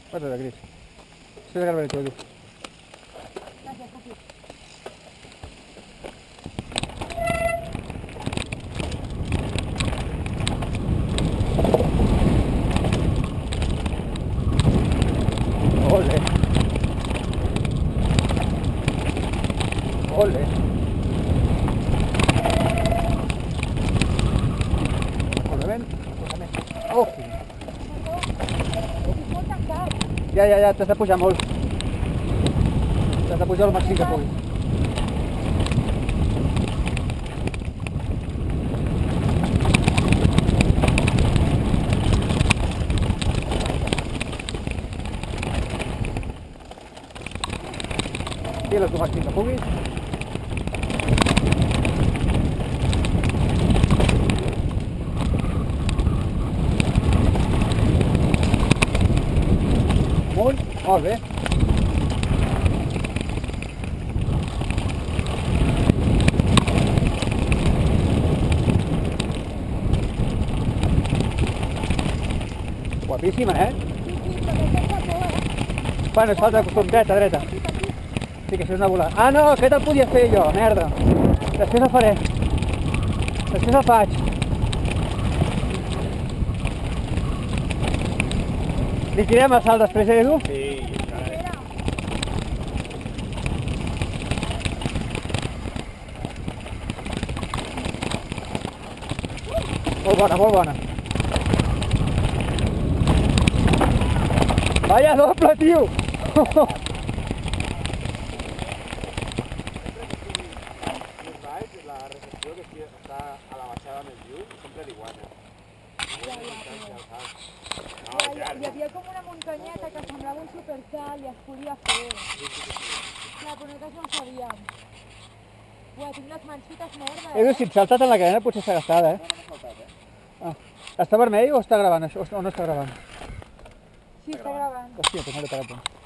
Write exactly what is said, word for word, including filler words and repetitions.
Guarda, Cris. Estoy de grabar todo. Gracias, Papi. Ole. Ole. Molt bé. Oh. Ja, ja, ja, t'has de pujar molt. T'has de pujar al màxim que puguis. Tira el màxim que puguis. Molt, molt bé. Guapíssima, eh? Sí, sí, però aquesta por, eh? Bueno, es falta costum, dreta, dreta. Sí, que això és una volada. Ah, no, aquest el podia fer jo, merda. Després el faré. Després el faig. Li tirem el salt després, eh, Edu? Sí. Molt bona, molt bona. Vaya doble, tio! La recepció que està a la baixada més lluny sempre li guanya. Ja, ja, però... No, Ja, ja, hi havia com una muntanyeta que semblava un supersalt i es podia fer. Clar, però nosaltres no ho sabíem. Uah, tinc les mans fites merda, Edu, eh? si et saltat en la cadena potser s'ha gastat, eh? no m'ha faltat, eh? Ah. Està vermell o està gravant això? O no està gravant? Sí, està gravant. Hòstia, doncs no l'he parat, doncs.